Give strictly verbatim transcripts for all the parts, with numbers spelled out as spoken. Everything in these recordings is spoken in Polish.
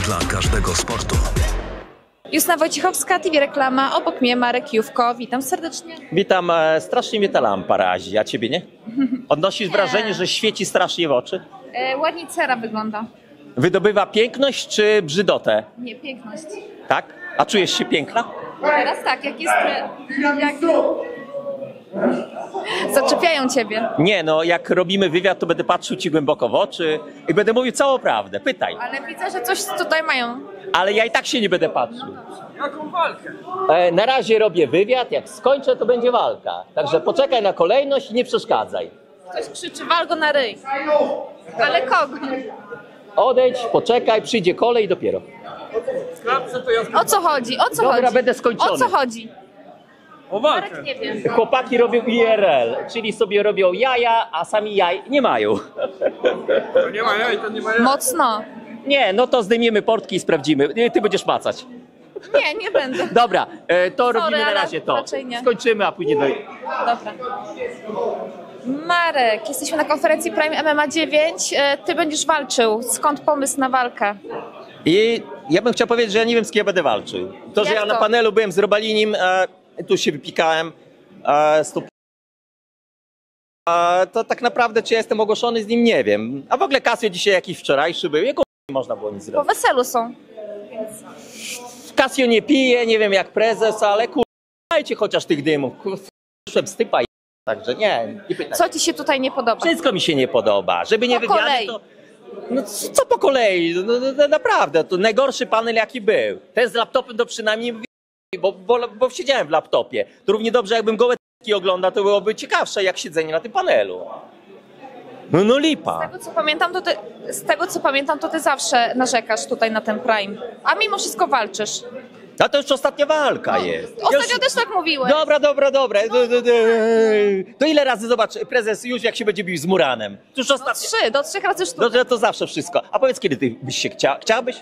dla każdego sportu. Justyna Wojciechowska, T V Reklama, obok mnie Marek Jówko. Witam serdecznie. Witam, e, strasznie mnie ta lampa razi, a ciebie nie? Odnosisz wrażenie, że świeci strasznie w oczy? E, ładnie cera wygląda. Wydobywa piękność czy brzydotę? Nie, piękność. Tak? A czujesz się piękna? Teraz tak, jak jest... Jak... Zaczepiają ciebie. Nie, no jak robimy wywiad, to będę patrzył ci głęboko w oczy i będę mówił całą prawdę. Pytaj. Ale widzę, że coś tutaj mają. Ale ja i tak się nie będę patrzył. Jaką walkę? E, na razie robię wywiad, jak skończę, to będzie walka. Także poczekaj na kolejność i nie przeszkadzaj. Ktoś krzyczy, wal go na ryj. Ale kogo? Odejdź, poczekaj, przyjdzie kolej dopiero. Klapce to ja O co chodzi? O co Dobra, chodzi? będę skończony. O co chodzi? o walkę. Marek nie wie. Chłopaki robią I R L, czyli sobie robią jaja, a sami jaj nie mają. To nie ma jaj, to nie ma jaj. Mocno. Nie, no to zdejmiemy portki i sprawdzimy. Nie, ty będziesz macać. Nie, nie będę. Dobra, e, to Sorry, robimy na ale razie to. raczej nie. Skończymy, a później do... Dobra. Marek, jesteśmy na konferencji Prime M M A dziewięć. E, Ty będziesz walczył. Skąd pomysł na walkę? I ja bym chciał powiedzieć, że ja nie wiem, z kim ja będę walczył. To, że Jak ja na to? panelu byłem z Robalinim, e, tu się wypikałem, e, stop... e, to tak naprawdę, czy ja jestem ogłoszony z nim, nie wiem. A w ogóle Casio dzisiaj jakiś wczorajszy był, jego nie można było nic Po zrobić. weselu są. Casio nie pije, nie wiem jak prezes, ale kur... dajcie chociaż tych dymów. Kurczę, stypa i... Także nie, nie pytaj. Co ci się tutaj nie podoba? Wszystko mi się nie podoba. Żeby nie Po wywiady, kolei. to... No c- co po kolei? No, no, no, naprawdę, to najgorszy panel jaki był. Ten z laptopem to przynajmniej... Bo, bo, bo siedziałem w laptopie. To równie dobrze jakbym gołe t***ki oglądał, to byłoby ciekawsze jak siedzenie na tym panelu. No, no Z lipa. tego, co pamiętam, to ty, z tego co pamiętam, to ty zawsze narzekasz tutaj na ten Prime. A mimo wszystko walczysz. A to już ostatnia walka jest. Ostatnio Już- też tak mówiłeś. Dobra, dobra, dobra. Do, do, do. To ile razy, zobacz, prezes już jak się będzie bił z Muranem. To już Do ostatnia... trzy, do trzech razy sztuka. No, to zawsze wszystko. A powiedz, kiedy ty byś się chciał? Chciałbyś?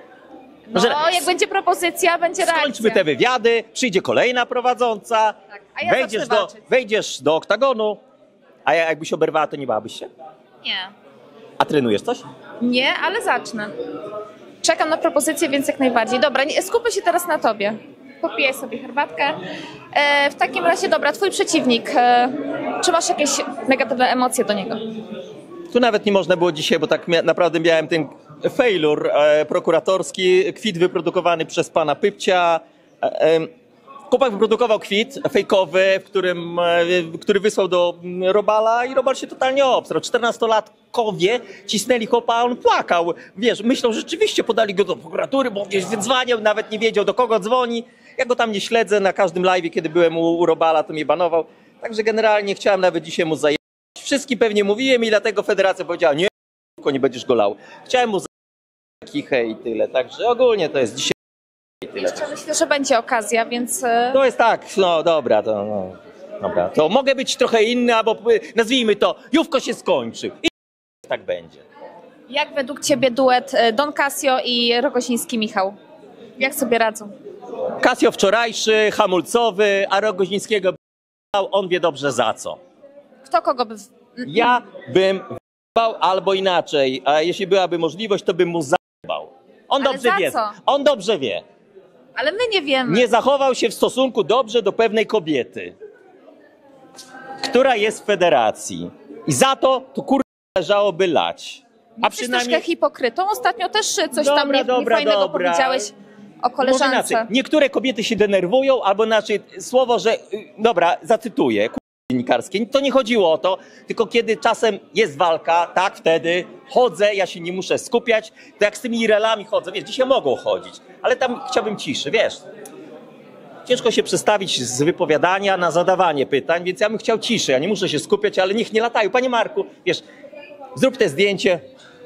No, że- jak będzie propozycja, będzie reakcja. Skończmy te wywiady, przyjdzie kolejna prowadząca, Tak, a ja wejdziesz, zacznę do, walczyć. wejdziesz do oktagonu, a ja jakbyś oberwała, to nie bałabyś się? Nie. A trenujesz coś? Nie, ale zacznę. Czekam na propozycję, więc jak najbardziej. Dobra, nie, skupię się teraz na tobie. Popijaj sobie herbatkę. E, w takim razie, dobra, twój przeciwnik. E, czy masz jakieś negatywne emocje do niego? Tu nawet nie można było dzisiaj, bo tak mia- naprawdę miałem ten failur e, prokuratorski, kwit wyprodukowany przez pana Pypcia. E, e, Chłopak wyprodukował kwit fejkowy, w którym, e, który wysłał do mm, Robala i Robal się totalnie obstrał. czternastolatkowie cisnęli chłopa, a on płakał. Wiesz, myślał, że rzeczywiście podali go do prokuratury, bo gdzieś wydzwaniał, nawet nie wiedział, do kogo dzwoni. Ja go tam nie śledzę, na każdym live'ie, kiedy byłem u, u Robala, to mnie banował. Także generalnie chciałem nawet dzisiaj mu zajebać. Wszystkim pewnie mówiłem i dlatego federacja powiedziała, nie, nie będziesz go lał. Chciałem mu zajebać kichę i tyle. Także ogólnie to jest dzisiaj i tyle. Jeszcze myślę, że będzie okazja, więc... e, To jest tak, no dobra, to no, dobra. To mogę być trochę inny, albo nazwijmy to, Jówko się skończy. I tak będzie. Jak według ciebie duet e, Don Casio i Rogoziński Michał? Jak sobie radzą? Casio wczorajszy, hamulcowy, a Rogozińskiego b***ał, on wie dobrze za co. Kto kogo by... w- Ja bym b***ał albo inaczej, a jeśli byłaby możliwość, to bym mu za***ał. On Ale dobrze za wie. co? On dobrze wie. Ale my nie wiemy. Nie zachował się w stosunku dobrze do pewnej kobiety, która jest w federacji. I za to tu kurwa leżałoby lać. A Jesteś troszkę hipokrytą. Ostatnio też e, coś Dobra, tam nie, dobra, niefajnego dobra. powiedziałeś o Może koleżance. inaczej. Niektóre kobiety się denerwują, albo inaczej słowo, że... y, Dobra, zacytuję. Kurwa dziennikarskie. To nie chodziło o to, tylko kiedy czasem jest walka, tak, wtedy chodzę, ja się nie muszę skupiać, to jak z tymi relami chodzę, wiesz, dzisiaj mogą chodzić, ale tam chciałbym ciszy, wiesz. Ciężko się przestawić z wypowiadania na zadawanie pytań, więc ja bym chciał ciszy, ja nie muszę się skupiać, ale niech nie latają. Panie Marku, wiesz, zrób te zdjęcie.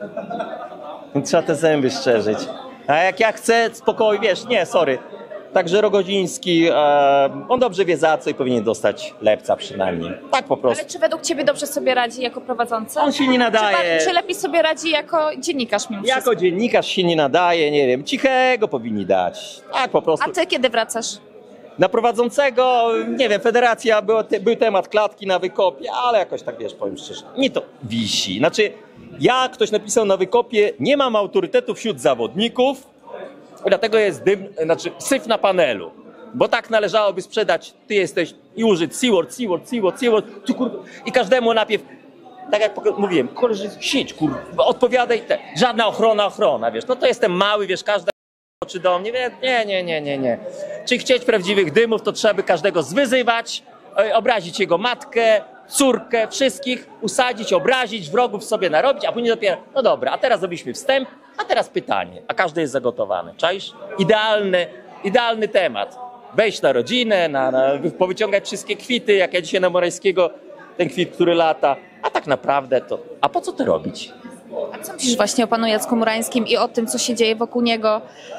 Trzeba te zęby szczerzyć. A jak ja chcę spokoju, wiesz, nie, sorry. Także Rogoziński, e, on dobrze wie za co i powinien dostać lepca przynajmniej. Tak po prostu. Ale czy według ciebie dobrze sobie radzi jako prowadzący? On się nie nadaje. Czy, czy lepiej sobie radzi jako dziennikarz mimo wszystko? Jako dziennikarz się nie nadaje, nie wiem, cichego powinni dać. Tak po prostu. A ty kiedy wracasz? Na prowadzącego, nie wiem, federacja, był, te, był temat klatki na wykopie, ale jakoś tak, wiesz, powiem szczerze, nie to wisi. Znaczy, Ja, ktoś napisał na wykopie, nie mam autorytetu wśród zawodników, dlatego jest dym, znaczy syf na panelu. Bo tak należałoby sprzedać, ty jesteś i użyć Seaward, Seaward, Seaward, Seaward, tu, kur... i każdemu najpierw, tak jak mówiłem, koleży, siedź, kur... odpowiadaj, te. Żadna ochrona, ochrona, wiesz, no to jestem mały, wiesz, każda oczy do mnie, nie, nie, nie, nie, nie. Czy chcieć prawdziwych dymów, to trzeba by każdego zwyzywać, obrazić jego matkę, córkę, wszystkich, usadzić, obrazić, wrogów sobie narobić, a później dopiero, no dobra, a teraz zrobiliśmy wstęp, a teraz pytanie, a każdy jest zagotowany, czaisz? Idealny, idealny temat. Wejść na rodzinę, na, na, powyciągać wszystkie kwity, jak ja dzisiaj na Morańskiego, ten kwit, który lata, a tak naprawdę to, a po co to robić? A co myślisz właśnie o panu Jacku Murańskim i o tym, co się dzieje wokół niego,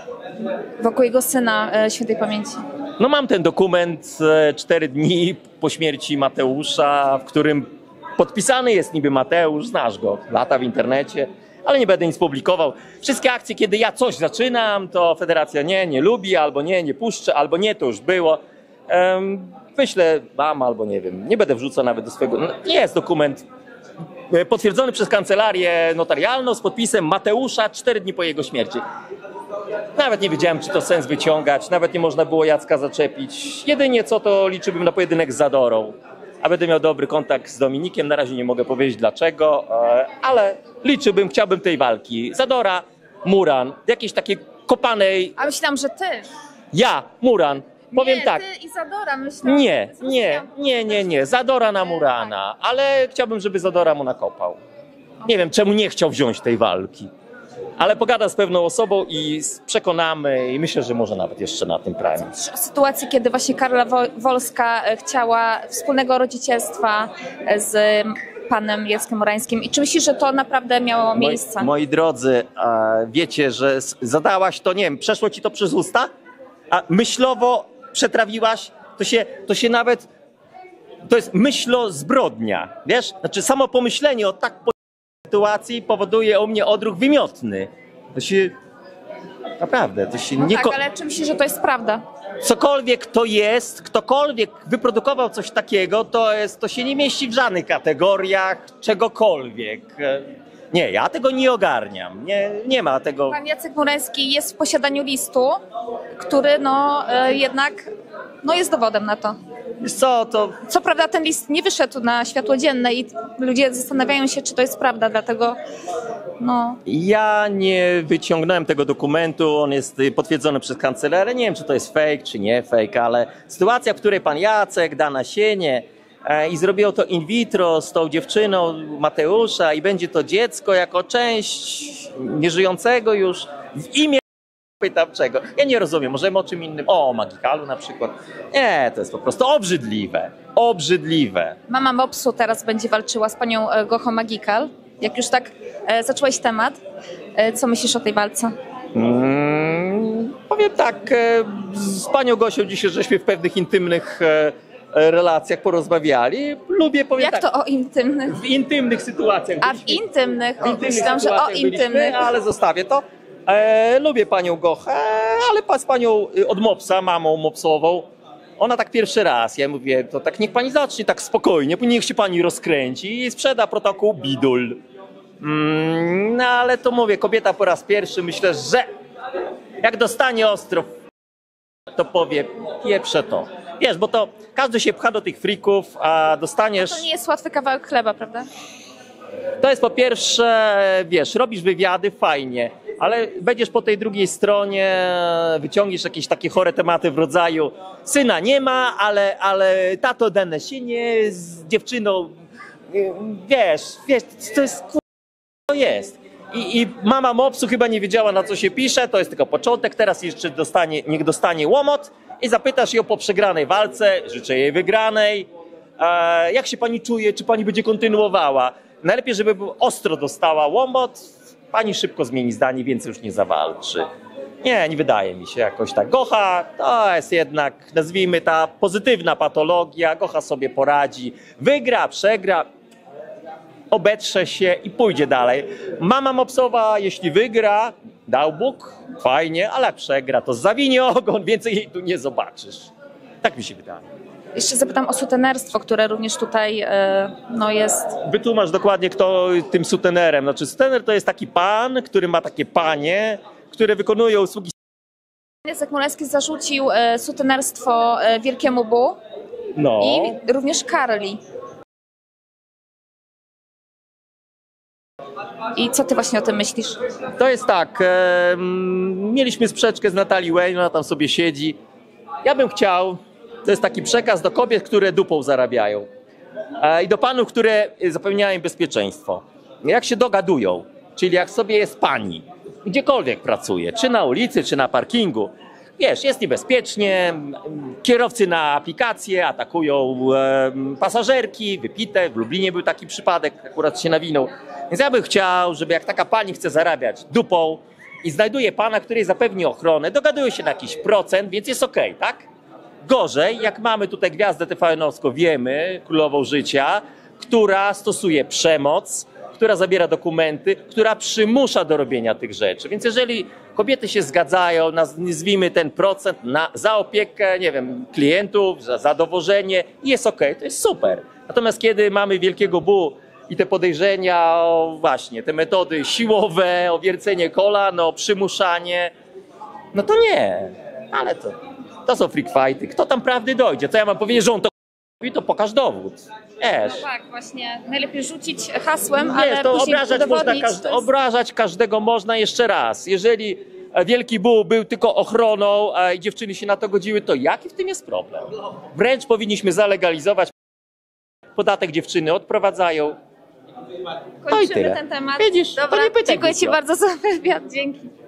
wokół jego syna e, świętej pamięci? No mam ten dokument e, cztery dni po śmierci Mateusza, w którym podpisany jest niby Mateusz, znasz go, lata w internecie, ale nie będę nic publikował. Wszystkie akcje, kiedy ja coś zaczynam, to federacja nie, nie lubi, albo nie, nie puszczę, albo nie, to już było. Um, wyślę wam, albo nie wiem, nie będę wrzucał nawet do swojego... No, jest dokument potwierdzony przez kancelarię notarialną z podpisem Mateusza cztery dni po jego śmierci. Nawet nie wiedziałem, czy to sens wyciągać, nawet nie można było Jacka zaczepić. Jedynie co, to liczyłbym na pojedynek z Zadorą. A będę miał dobry kontakt z Dominikiem, na razie nie mogę powiedzieć dlaczego, ale liczyłbym, chciałbym tej walki. Zadora, Muran, jakiejś takiej kopanej... A myślałam, że ty. Ja, Muran, powiem nie, tak. ty i Zadora, myślałam. Nie, nie, nie, nie, nie, Zadora na Murana, ale chciałbym, żeby Zadora mu nakopał. Nie wiem, czemu nie chciał wziąć tej walki. Ale pogadam z pewną osobą i przekonamy i myślę, że może nawet jeszcze na tym praniu. O sytuacji, kiedy właśnie Karla Wolska chciała wspólnego rodzicielstwa z panem Jackiem Murańskim. I czy myślisz, że to naprawdę miało miejsce? Moi, moi drodzy, wiecie, że zadałaś to, nie wiem, przeszło ci to przez usta? A myślowo przetrawiłaś, to się, to się nawet, to jest myślo zbrodnia, wiesz? Znaczy samo pomyślenie o tak sytuacji powoduje u mnie odruch wymiotny. To się, naprawdę, to się No nie... tak, ale czy myślisz, że to jest prawda? Cokolwiek to jest, ktokolwiek wyprodukował coś takiego, to, jest, to się nie mieści w żadnych kategoriach, czegokolwiek. Nie, ja tego nie ogarniam. Nie, nie ma tego. Pan Jacek Murański jest w posiadaniu listu, który no e, jednak no, jest dowodem na to. Wiesz co, to... Co prawda ten list nie wyszedł na światło dzienne i ludzie zastanawiają się, czy to jest prawda, dlatego no... Ja nie wyciągnąłem tego dokumentu, on jest potwierdzony przez kancelarię. Nie wiem, czy to jest fake, czy nie fake, ale sytuacja, w której pan Jacek da nasienie e, i zrobił to in vitro z tą dziewczyną Mateusza i będzie to dziecko jako część nieżyjącego już w imię... Pytam czego. Ja nie rozumiem, możemy o czym innym, o, o Magikalu na przykład. Nie, to jest po prostu obrzydliwe, obrzydliwe. Mama Mopsu teraz będzie walczyła z panią e, Gochą Magikal. Jak już tak e, zacząłeś temat, e, co myślisz o tej walce? Mm, powiem tak, e, z panią Gosią dzisiaj żeśmy w pewnych intymnych e, relacjach porozmawiali. Lubię, powiem Jak tak, to o intymnych? w intymnych sytuacjach. A w byliśmy- intymnych? w O, intymnych myślałam, że o sytuacjach byliśmy, intymnych. ale zostawię to. E, lubię panią Gochę, ale pa, z panią y, od Mopsa, mamą Mopsową, ona tak pierwszy raz, ja mówię, to tak niech pani zacznie tak spokojnie, niech się pani rozkręci i sprzeda protokół Bidul. Mm, no ale to mówię, kobieta po raz pierwszy, myślę, że jak dostanie ostro, to powie, pieprze to. Wiesz, bo to każdy się pcha do tych frików, a dostaniesz... To nie jest łatwy kawałek chleba, prawda? To jest po pierwsze, wiesz, robisz wywiady, fajnie, ale będziesz po tej drugiej stronie, wyciągniesz jakieś takie chore tematy w rodzaju syna nie ma, ale, ale tato da nasienie z dziewczyną, wiesz, wiesz, to jest, to jest. I, I mama Mopsu chyba nie wiedziała, na co się pisze, to jest tylko początek, teraz jeszcze dostanie, niech dostanie łomot i zapytasz ją po przegranej walce, życzę jej wygranej, e, jak się pani czuje, czy pani będzie kontynuowała. Najlepiej, żeby ostro dostała łomot, pani szybko zmieni zdanie, więcej już nie zawalczy. Nie, nie wydaje mi się jakoś tak. Gocha to jest jednak, nazwijmy, ta pozytywna patologia. Gocha sobie poradzi, wygra, przegra, obetrze się i pójdzie dalej. Mama Mopsowa, jeśli wygra, dał Bóg, fajnie, ale jak przegra, to zawinie ogon, więcej jej tu nie zobaczysz. Tak mi się wydaje. jeszcze zapytam o sutenerstwo, które również tutaj e, no jest... Wytłumacz dokładnie, kto tym sutenerem. Znaczy, sutener to jest taki pan, który ma takie panie, które wykonują usługi. Jacek Murański zarzucił e, sutenerstwo e, Wielkiemu Bu No. i również Karli. I co ty właśnie o tym myślisz? To jest tak, e, mm, mieliśmy sprzeczkę z Natalii Wayne, ona tam sobie siedzi. Ja bym chciał, to jest taki przekaz do kobiet, które dupą zarabiają e, i do panów, które zapewniają im bezpieczeństwo. Jak się dogadują, czyli jak sobie jest pani, gdziekolwiek pracuje, czy na ulicy, czy na parkingu, wiesz, jest niebezpiecznie, kierowcy na aplikacje atakują e, pasażerki, wypite, w Lublinie był taki przypadek, akurat się nawinął. Więc ja bym chciał, żeby jak taka pani chce zarabiać dupą i znajduje pana, który jej zapewni ochronę, dogadują się na jakiś procent, więc jest okej, tak? Gorzej, jak mamy tutaj gwiazdę T V N-owską, wiemy, królową życia, która stosuje przemoc, która zabiera dokumenty, która przymusza do robienia tych rzeczy. Więc jeżeli kobiety się zgadzają, nazwijmy ten procent na, za opiekę, nie wiem, klientów, za, za dowożenie, jest okej, to jest super. Natomiast kiedy mamy Wielkiego Bu i te podejrzenia, o właśnie, te metody siłowe, o wiercenie kolan, o przymuszanie, no to nie, ale to, to są freak fighty. Kto tam prawdy dojdzie? Co ja mam powiedzieć, że on to robi, to pokaż dowód. Wiesz. No tak, właśnie. Najlepiej rzucić hasłem, Nie, ale to później obrażać, można udowodnić, każde, to jest... obrażać każdego można jeszcze raz. Jeżeli Wielki Bu był tylko ochroną a i dziewczyny się na to godziły, to jaki w tym jest problem? Wręcz powinniśmy zalegalizować. Podatek dziewczyny odprowadzają. No i Kończymy tyle. ten temat. Widzisz, to Dobra, nie będzie dziękuję ci głupio. bardzo za wywiad. Dzięki.